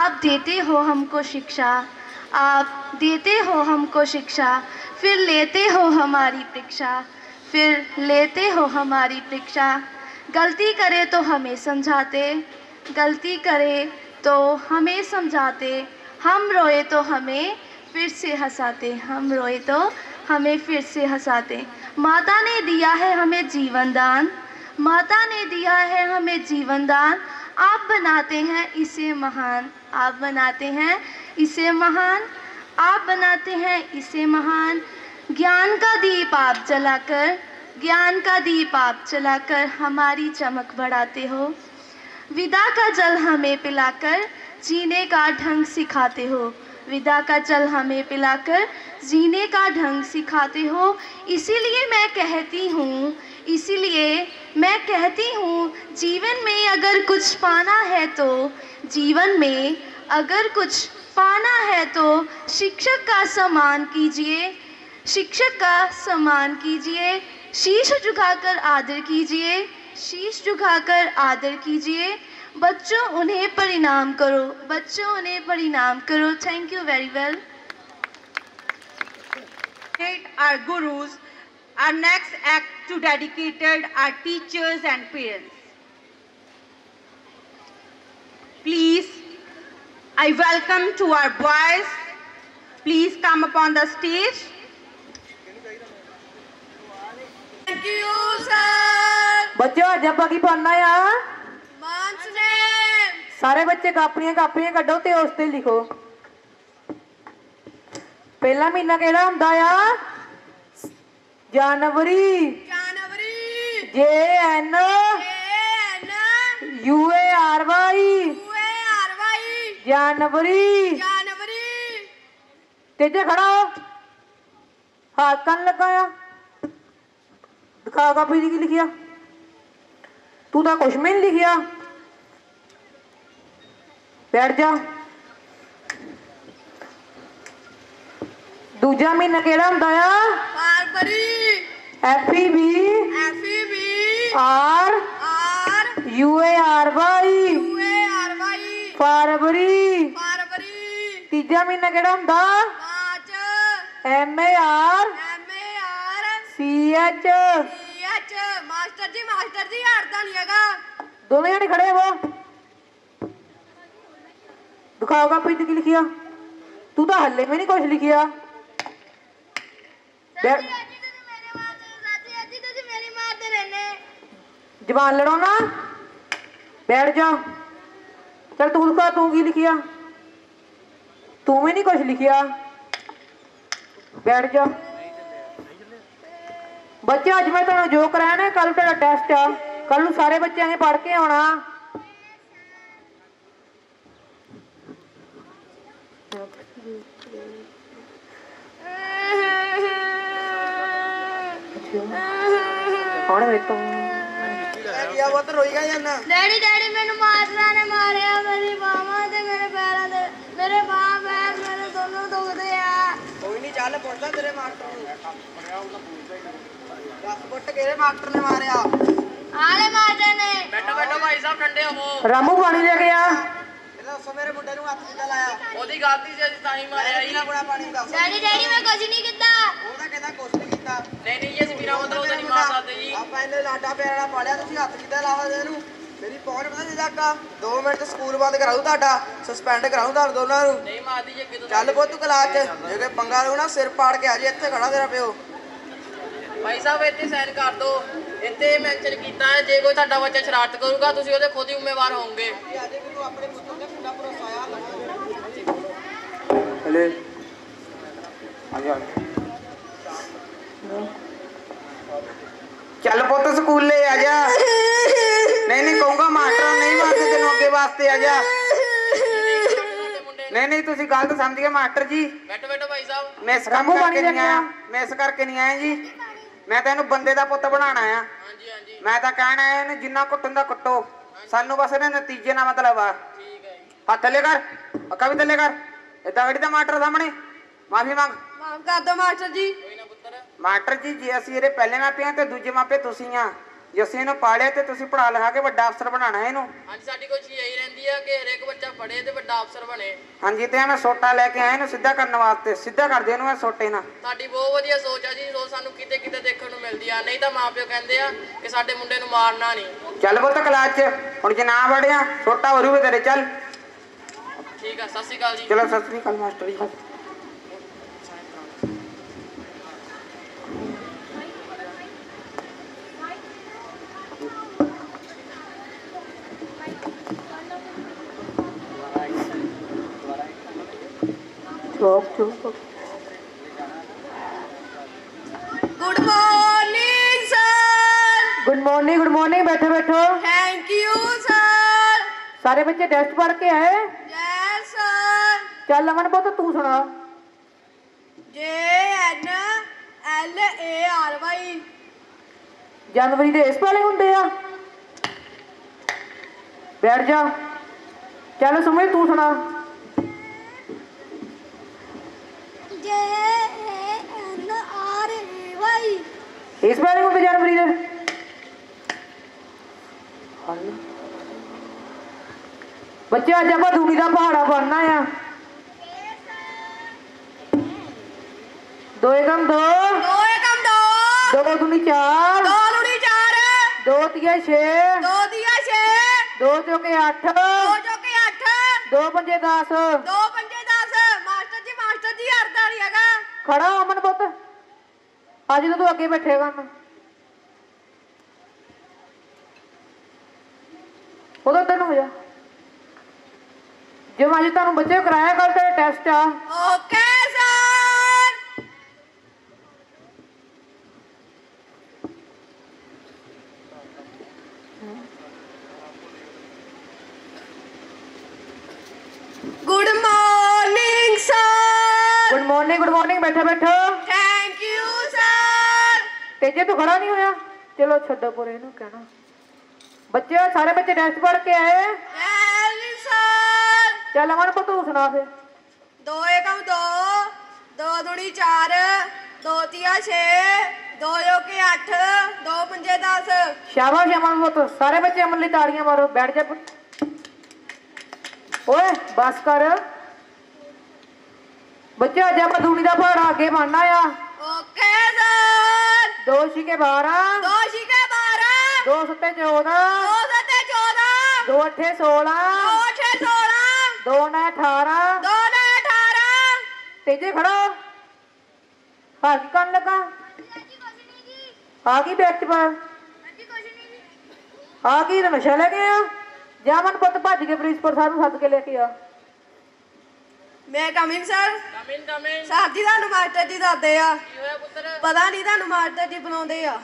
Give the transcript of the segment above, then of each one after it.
आप देते हो हमको शिक्षा, आप देते हो हमको शिक्षा, फिर लेते हो हमारी परीक्षा, फिर लेते हो हमारी परीक्षा। गलती करे तो हमें समझाते, गलती करे तो हमें समझाते, हम रोए तो हमें फिर से हंसाते, हम रोए तो हमें फिर से हंसाते। माता ने दिया है हमें जीवन दान, माता ने दिया है हमें जीवन दान, आप बनाते हैं इसे महान, आप बनाते हैं इसे महान, आप बनाते हैं इसे महान। ज्ञान का दीप आप जलाकर, ज्ञान का दीप आप जलाकर हमारी चमक बढ़ाते हो। विदा का जल हमें पिलाकर जीने का ढंग सिखाते हो, विदा का जल हमें पिलाकर जीने का ढंग सिखाते हो। इसीलिए मैं कहती हूँ, इसीलिए मैं कहती हूँ, जीवन में अगर कुछ पाना है तो, जीवन में अगर कुछ पाना है तो शिक्षक का सम्मान कीजिए, शिक्षक का सम्मान कीजिए। शीश झुकाकर आदर कीजिए, शीश झुकाकर आदर कीजिए। बच्चों उन्हें परिणाम करो, बच्चों उन्हें परिणाम करो। Thank you very well. Our gurus, our next act to dedicated our teachers and parents. Please, I welcome to our boys. Please come upon the stage. Thank you, sir. बच्चों अज आप की पढ़ना आ? Man's name. सारे बच्चे कापियां कापियां कड्डो ते उस ते लिखो। पहला महीना केड़ा हुंदा आ? जनवरी। January. JN UARY जनवरी। January. तेजे खड़ा हो, हाथ कन लगाया, दिखा कापी की लिखिया। तू तो कुछ भी नहीं लिखिया, बैठ जा। दूजा महीना केड़ा हुंदा आ? February. FEB R UARY फरवरी। तीजा महीना केड़ा हुंदा? March. MAR CH। Master ji हटता नहीं हैगा। दोनों जने खड़े हो, दिखाओ कापी की लिखिया। तू तो हल्ले में नहीं कुछ लिखिया। जबान लड़ो ना, बैठ जा। चल तू दिखा, तू की लिखिया? तू भी नहीं कुछ लिखिया, बैठ जा। बच्चे अज मैं तुहानू जो कराया ना, कल तेरा टेस्ट आ, कल सारे बच्चे ने पढ़ के आना। डैडी डैडी मैनू मास्टरा ने मारिया, मेरी बांहां ते मेरे पैरां ते, मेरे बांह पैर मेरे दोनों दुखदे आ। कोई नहीं, चल पुछ ले तेरे मास्टर नूं। दस फुट केड़े मास्टर ने मारिया? आले मास्टर ने। बैठो बैठो भाई साहब, ठंडे हो। रामू पानी लेके आ। दसो मेरे मुंडे नूं हत्थ किद्दां लाया? ओदी गलती से अज ताई मारिया ही। कितना गुणा पानी दस? डैडी डैडी मैं कुछ नहीं कीता। ਉਹਦਾ ਕਹਿੰਦਾ ਕੁਛ ਨਹੀਂ ਕੀਤਾ। नहीं नहीं ये समीरा मतलब ਉਹਦਾ नहीं मार सकते जी। ਆਪਾਂ ਇਹਨੇ ਲਾਡਾ ਪਿਆਰਾ ਪਾਲਿਆ, ਤੁਸੀਂ ਹੱਥ ਕਿੱਦਾਂ ਲਾਵਾ ਇਹਨੂੰ? ਮੇਰੀ ਪਹੁੰਚ ਪਤਾ ਜਿੱਦਾਂ ਕਾ 2 ਮਿੰਟ ਤੇ ਸਕੂਲ ਬੰਦ ਕਰਾਉ ਤੁਹਾਡਾ, ਸਸਪੈਂਡ ਕਰਾਉ ਤੁਹਾਨੂੰ ਦੋਨਾਂ ਨੂੰ। नहीं मारती जे कितो ਚੱਲ ਪੁੱਤ ਕਲਾਸ 'ਚ, ਜੇ ਕੋਈ ਪੰਗਾ ਲਊ ਨਾ ਸਿਰ ਪਾੜ ਕੇ ਆ ਜੀ, ਇੱਥੇ ਖੜਾ ਤੇਰਾ ਪਿਓ। भाई साहब इतने साइन कर दो, इतने मैंशन किया है जे कोई ਤੁਹਾਡਾ ਬੱਚਾ शरारत करूगा तुम ਉਹਦੇ खुद ही उम्मेदवार होंगे। ਅੱਜ ਮੈਨੂੰ ਆਪਣੇ ਪੁੱਤਰ ਤੇ ਪੂਰਾ ਭਰੋਸਾ ਆ। ਹਲੇ ਆ ਜਾ। ਚੱਲ ਪੁੱਤ ਸਕੂਲੇ ਆ ਜਾ। ਨਹੀਂ ਨਹੀਂ ਕਹੂੰਗਾ ਮਾਸਟਰ ਨਹੀਂ ਮਾਰਦੇ ਤੈਨੂੰ, ਅੱਗੇ ਵਾਸਤੇ ਆ ਜਾ। नहीं नहीं तुसी गलत समझ गए मास्टर जी। बैठो बैठो भाई साहब। मैं इस काम करके नहीं आया, मैं इस करके नहीं आया जी। मैं तो इन्हू बंदे दा पुत्त बनाना आ। हाँ जी हाँ जी मैं तो कहना है इन्हू जिन्ना कुट्टन दा कुट्टो, सानू बस इहदे नतीजे ना मतलब आ। ठीक है जी। हाथ थल्ले कर, अक्का भी थल्ले कर। इदां गड़ी दा मास्टर सामने माफी मांग। माफ कर दो मास्टर जी। कोई ना पुत्र। मास्टर जी जे असीं इहदे पहले मापे आ ते दूजे मापे तुसीं आ, ਜੇ ਅਸੀਂ ਇਹਨੂੰ ਪਾਲਿਆ ਤੇ ਤੁਸੀਂ ਪੜ੍ਹਾ ਲਿਖਾ ਕੇ ਵੱਡਾ ਅਫਸਰ ਬਣਾਉਣਾ ਇਹਨੂੰ। ਹਾਂਜੀ ਸਾਡੀ ਕੋਸ਼ਿਸ਼ ਇਹੀ ਰਹਿੰਦੀ ਆ ਕਿ ਹਰੇਕ ਬੱਚਾ ਪੜ੍ਹੇ ਤੇ ਵੱਡਾ ਅਫਸਰ ਬਣੇ। ਹਾਂਜੀ ਤੇ ਮੈਂ ਸੋਟਾ ਲੈ ਕੇ ਆਇਆ ਇਹਨੂੰ ਸਿੱਧਾ ਕਰਨ ਵਾਸਤੇ, ਸਿੱਧਾ ਕਰ ਦੇ ਇਹਨੂੰ ਮੈਂ ਸੋਟੇ ਨਾਲ। ਤੁਹਾਡੀ ਬਹੁਤ ਵਧੀਆ ਸੋਚ ਆ ਜੀ, ਸੋ ਸਾਨੂੰ ਕਿਤੇ ਕਿਤੇ ਦੇਖਣ ਨੂੰ ਮਿਲਦੀ ਆ। ਨਹੀਂ ਤਾਂ ਮਾਪਿਓ ਕਹਿੰਦੇ ਆ ਕਿ ਸਾਡੇ ਮੁੰਡੇ ਨੂੰ ਮਾਰਨਾ ਨਹੀਂ। ਚੱਲ ਪੁੱਤ ਕਲਾਸ 'ਚ ਹੁਣ ਜੇ ਨਾ ਵੜਿਆ ਸੋਟਾ ਵਰੂਗੇ ਤੇਰੇ। ਚੱਲ ਠੀਕ ਆ, ਸਤਿ ਸ਼੍ਰੀ ਅਕਾਲ ਜੀ। ਚਲੋ ਸਤਿ ਸ੍ਰੀ ਅਕਾਲ master ji. Good morning sir. Good morning, good morning. बैठो बैठो। Thank you sir. सारे बच्चे टेस्ट पढ़ के आए? Yes sir. चल अमन पुत तू सुना। JNLARY। जनवरी ਦੇ ਇਸ ਵਾਲੇ ਹੁੰਦੇ ਆ? बैठ जा। चल सुमित तू सुना। JNRAY। ਇਸ ਵਾਲੇ ਹੁੰਦੇ ਜਨਵਰੀ ਦੇ? ਬੱਚੇ ਅੱਜ ਆਪਾਂ ਧੂਣੀ ਦਾ ਪਹਾੜਾ ਬਣਨਾ ਆ। 2 एकम 2। 2 एकम 2। 2 दूनी 4। 2 दूनी 4। 2 तिया 6। 2 दिया 6। 2 चौके 8। 2 चौके 8। 2 पंजे 10। 2 पंजे 10। मास्टर जी अर्ध वाली हैगा। खड़ा हो अमन पुत, अज तो तू अगे बैठेगा ना। उधर तेन हो जा। जो अज तुम बच्चे कराया कल तेरा टेस्ट आ। Okay sir. Good morning sir. Good morning, good morning. बैठो बैठो। Thank you sir. तेजे तू खड़ा नहीं होया? चलो छो पर इनू कहना। बच्चे सारे बच्चे टेस्ट पढ़ के आए? Yes sir. चल अमन पुत तू सुना फिर। 2 एकम 2। 2 दूनी 4। 2 तिया 6। 2 चौके 8। 2 पंजे 10। शाबाश अमन पुत। सारे बच्चे अमन लिए ताड़ियां मारो। बैठ जा पुत। ओए बस कर। बच्चे अज आप दूनी का पहाड़ा अगे बनना आ। Okay sir. 2 छिके 12। 2 छिके 12। 2 सत्ते 14। 2 सत्ते 14। 2 अठे 16। 2 अठे 16। 2 9 18। 2 9 18। तेजे खड़ा हो। हार की करन लगा? आ गई बैग च पा। आ गई तो नशा लेके आ। जा मन पुत भज के प्रिंसिपल साहब सद के लेके आ। मैं coming sir. Coming sir ji ਤੁਹਾਨੂੰ ਮਾਸਟਰ ਜੀ ਦੱਸਦੇ ਆ। ਕੀ ਹੋਇਆ ਪੁੱਤਰ? ਪਤਾ ਨਹੀਂ ਤੁਹਾਨੂੰ ਮਾਸਟਰ ਜੀ ਬੁਲਾਉਂਦੇ ਆ।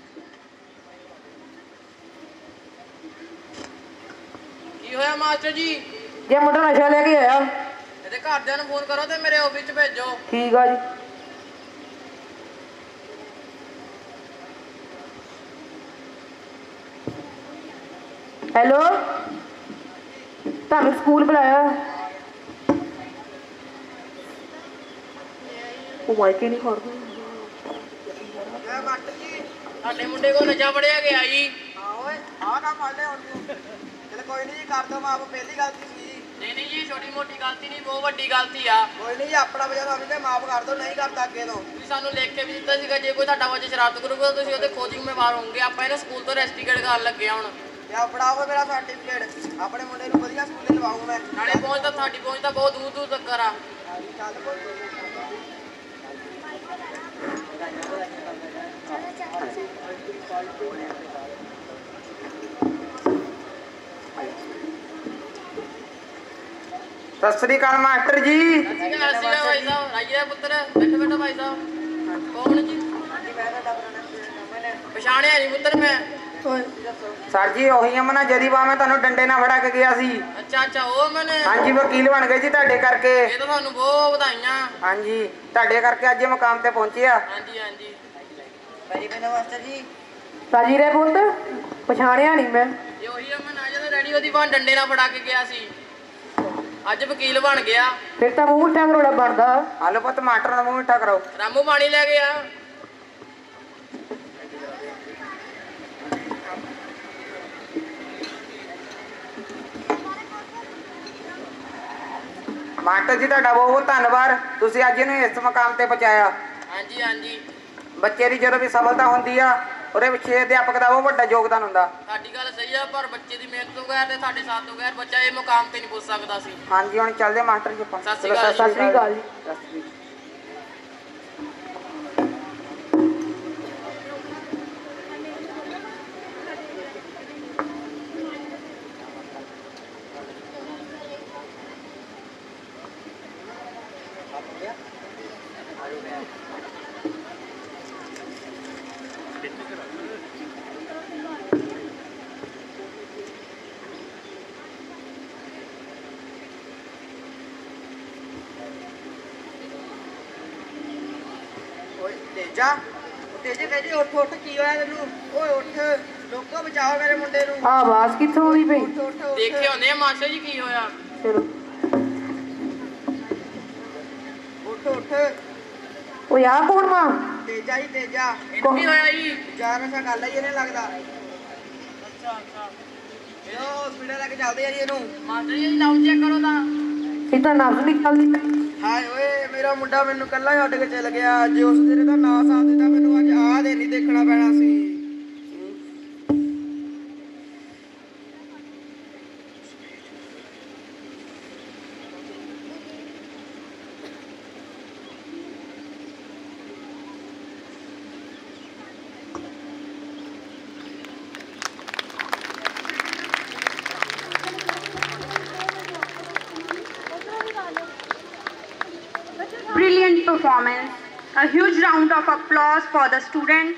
ਕੀ ਹੋਇਆ ਮਾਸਟਰ ਜੀ? जे मुंडा नशा लेके आया। ਇਹਦੇ ਘਰਦਿਆਂ ਨੂੰ ਫੋਨ ਕਰੋ ਤੇ ਮੇਰੇ ਆਫਿਸ 'ਚ ਭੇਜੋ। ठीक है जी। हेलो ਤੁਹਾਨੂੰ ਸਕੂਲ ਬੁਲਾਇਆ। ਉਹ ਮਾਈਕ ਹੀ ਨਹੀਂ ਖੜਦਾ। ਮਾਸਟਰ ਜੀ ਸਾਡੇ ਮੁੰਡੇ ਕੋਲ ਨਸ਼ਾ ਫੜਿਆ ਗਿਆ ਜੀ। ਹਾਂ ਓਏ ਆਹ ਕੰਮ ਫੜ ਲਿਆ ਹੁਣ ਤੂੰ। ਚਲ ਕੋਈ ਨਹੀਂ ਜੀ, ਕਰ ਦੋ ਮਾਫ। ਪਹਿਲੀ ਗਲਤੀ ਸੀ। ਨਹੀਂ ਨਹੀਂ ਜੀ, ਛੋਟੀ ਮੋਟੀ ਗਲਤੀ ਨਹੀਂ, ਬਹੁਤ ਵੱਡੀ ਗਲਤੀ ਆ। ਕੋਈ ਨਹੀਂ ਜੀ, ਆਪਣਾ ਵਜ੍ਹਾ ਤੁਹਾਨੂੰ ਤੇ ਮਾਫ ਕਰ ਦੋ, ਨਹੀਂ ਕਰਦਾ ਅੱਗੇ ਤੋਂ। ਤੁਸੀਂ ਸਾਨੂੰ ਲਿਖ ਕੇ ਵੀ ਦਿੱਤਾ ਸੀਗਾ ਜੇ ਕੋਈ ਤੁਹਾਡਾ ਬੱਚਾ ਸ਼ਰਾਰਤ ਕਰੂਗਾ ਤਾਂ ਤੁਸੀਂ ਉਹਦੇ ਖੁਦ ਜ਼ਿੰਮੇਵਾਰ ਹੋਵੋਗੇ। ਆਪਾਂ ਇਹਨੂੰ ਸਕੂਲ ਤੋਂ ਰੈਸਟੀਕੇਟ ਕਰਨ ਲੱਗੇ ਆ ਹੁਣ। ਤੇ ਫੜਾਓ ਮੇਰਾ ਸਰਟੀਫਿਕੇਟ। ਆਪਣੇ ਮੁੰਡੇ ਨੂੰ ਵਧੀਆ ਸਕੂਲੇ ਲਵਾਉਂ ਮੈਂ। ਨਾਲੇ ਪਹੁੰਚ ਤਾਂ ਤੁਹਾਡੀ ਪਹੁੰਚ ਤਾਂ ਬਹੁਤ ਦੂਰ ਦੂਰ ਤੱਕ ਆ। ਚੱਲ ਕੋਈ सत श्री अकाल मास्टर जी। भाई साहब राइए पुत्र, बैठो बैठो भाई साहब। कौन जी? पछाणिया नहीं पुत्र मैं। सर जी ਉਹੀ ਅਮਨਾ ਜਰੀਵਾ ਮੈਂ ਤੁਹਾਨੂੰ ਡੰਡੇ ਨਾਲ ਫੜਾ ਕੇ ਗਿਆ ਸੀ। ਅੱਛਾ ਅੱਛਾ, ਉਹ ਮੈਨੇ। ਹਾਂਜੀ ਵਕੀਲ ਬਣ ਗਏ ਜੀ ਤੁਹਾਡੇ ਕਰਕੇ। ਇਹ ਤਾਂ ਤੁਹਾਨੂੰ ਬਹੁਤ ਵਧਾਈਆਂ। ਹਾਂਜੀ ਤੁਹਾਡੇ ਕਰਕੇ ਅੱਜ ਇਹ ਮੁਕਾਮ ਤੇ ਪਹੁੰਚਿਆ। ਹਾਂਜੀ ਹਾਂਜੀ। ਭਾਈ ਬਿਨਾ ਮਾਸਟਰ ਜੀ। ਸਾਜੀ ਰੇ ਪੁੱਤ ਪਛਾਣਿਆ ਨਹੀਂ ਮੈਂ। ਇਹ ਉਹੀ ਅਮਨ ਆ ਜਦੋਂ ਡੈਡੀ ਉਹਦੀ ਬਾਂਹ ਡੰਡੇ ਨਾਲ ਫੜਾ ਕੇ ਗਿਆ ਸੀ, ਅੱਜ ਵਕੀਲ ਬਣ ਗਿਆ। ਫਿਰ ਤਾਂ ਮੂੰਹ ਮਿੱਠਾ ਕਰੋੜਾ ਬਣਦਾ। ਹਾਲੋ ਪੁੱਤ ਮਾਸਟਰ ਦਾ ਮੂੰਹ ਮਿੱਠਾ ਕਰਾਓ। ਰਾਮੂ ਪਾਣੀ ਲੈ ਗਿਆ। ਮਾਸਟਰ ਜੀ ਤੁਹਾਡਾ ਬਹੁਤ ਬਹੁਤ ਧੰਨਵਾਦ, ਤੁਸੀਂ ਅੱਜ ਇਹਨੂੰ ਇਸ ਮੁਕਾਮ ਤੇ ਪਹੁੰਚਾਇਆ। ਹਾਂਜੀ ਹਾਂਜੀ, ਬੱਚੇ ਦੀ ਜਦੋਂ ਵੀ ਸਫਲਤਾ ਹੁੰਦੀ ਆ ਉਹਦੇ ਪਿੱਛੇ ਅਧਿਆਪਕ ਦਾ ਬਹੁਤ ਵੱਡਾ ਯੋਗਦਾਨ ਹੁੰਦਾ। ਤੁਹਾਡੀ ਗੱਲ ਸਹੀ ਆ, ਪਰ ਬੱਚੇ ਦੀ ਮਿਹਨਤ ਤੋਂ ਬਗੈਰ ਤੇ ਸਾਡੇ ਸਾਥ ਤੋਂ ਬਗੈਰ ਬੱਚਾ ਇਹ ਮੁਕਾਮ ਤੇ ਨਹੀਂ ਪੁੱਜ ਸਕਦਾ ਸੀ। ਹਾਂਜੀ ਹੁਣ ਚੱਲਦੇ ਮਾਸਟਰ ਜੀ ਆਪਾਂ। ਸਤਿ ਸ਼੍ਰੀ ਅਕਾਲ। ਸਤਿ ਸ੍ਰੀ ਅਕਾਲ ਜੀ। ਸਤਿ ਸ਼੍ਰੀ ਅਕਾਲ। ਓਏ ਤੇਜਾ, ਤੇਜੇ ਤੇਜੇ ਉੱਠ ਉੱਠ, ਕੀ ਹੋਇਆ ਤੈਨੂੰ? ਓਏ ਉੱਠ, ਲੋਕੋ ਬਚਾਓ ਮੇਰੇ ਮੁੰਡੇ ਨੂੰ। ਆਵਾਜ਼ ਕਿੱਥੋਂ ਆਉਂਦੀ ਪਈ? ਉੱਠ ਉੱਠ ਉੱਠ। ਦੇਖੇ ਹੁੰਦੇ ਆ ਮਾਸਟਰ ਜੀ ਕੀ ਹੋਇਆ। ਚਲੋ ਉੱਠ ਉੱਠ। ਓਏ ਆ ਕੌਣ ਵਾ? ਤੇਜਾ ਹੀ ਤੇਜਾ, ਇਹਨੂੰ ਕੀ ਹੋਇਆ ਜੀ? ਯਾਰ ਨਸ਼ਾ ਗੱਲ ਹੀ ਇਹਨੇ ਲੱਗਦਾ। ਅੱਛਾ ਅੱਛਾ, ਇਹੋ ਹਸਪੀਟਲ ਲੈ ਕੇ ਚੱਲਦੇ ਆ ਜੀ ਇਹਨੂੰ। ਮਾਸਟਰ ਜੀ ਲਾਉ ਚੈੱਕ ਕਰੋ ਤਾਂ। ਇਹ ਤਾਂ ਨਬਜ਼ ਨਿਕਲਦੀ ਪਈ। ਹਾਏ ਓਏ, ਮੇਰਾ ਮੁੰਡਾ ਮੈਨੂੰ ਕੱਲਾ ਛੱਡ ਕੇ ਚਲ ਗਿਆ। ਜੇ ਉਸ ਦਿਨ ਦਾ ਨਾ ਸਾਥ ਦਿੱਤਾ ਮੈਨੂੰ ਅੱਜ ਆਹ ਦਿਨ ਨਹੀਂ ਦੇਖਣਾ ਪੈਣਾ ਸੀ। Brilliant performance. A huge round of applause for the student.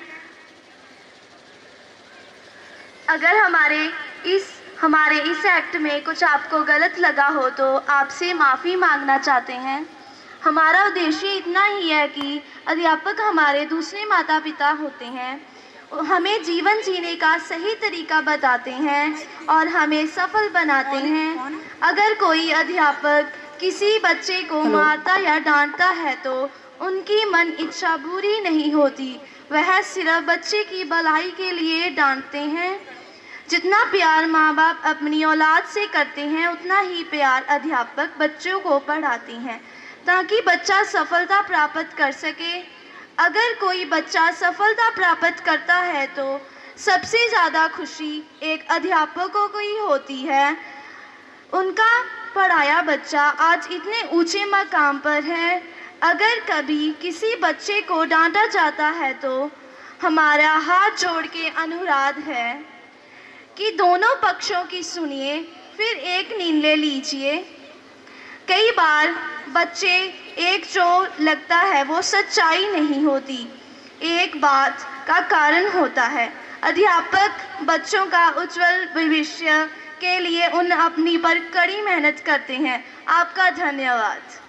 अगर हमारे इस एक्ट में कुछ आपको गलत लगा हो तो आपसे माफ़ी मांगना चाहते हैं। हमारा उद्देश्य इतना ही है कि अध्यापक हमारे दूसरे माता पिता होते हैं, हमें जीवन जीने का सही तरीका बताते हैं और हमें सफल बनाते हैं। अगर कोई अध्यापक किसी बच्चे को मारता या डांटता है तो उनकी मन इच्छा बुरी नहीं होती, वह सिर्फ बच्चे की भलाई के लिए डांटते हैं। जितना प्यार माँ बाप अपनी औलाद से करते हैं उतना ही प्यार अध्यापक बच्चों को पढ़ाते हैं ताकि बच्चा सफलता प्राप्त कर सके। अगर कोई बच्चा सफलता प्राप्त करता है तो सबसे ज़्यादा खुशी एक अध्यापकों को ही होती है। उनका पढ़ाया बच्चा आज इतने ऊंचे मकाम पर है। अगर कभी किसी बच्चे को डांटा जाता है तो हमारा हाथ जोड़ के अनुरोध है कि दोनों पक्षों की सुनिए, फिर एक निर्णय लीजिए। कई बार बच्चे एक जो लगता है वो सच्चाई नहीं होती, एक बात का कारण होता है। अध्यापक बच्चों का उज्जवल भविष्य के लिए उन अपनी पर कड़ी मेहनत करते हैं। आपका धन्यवाद।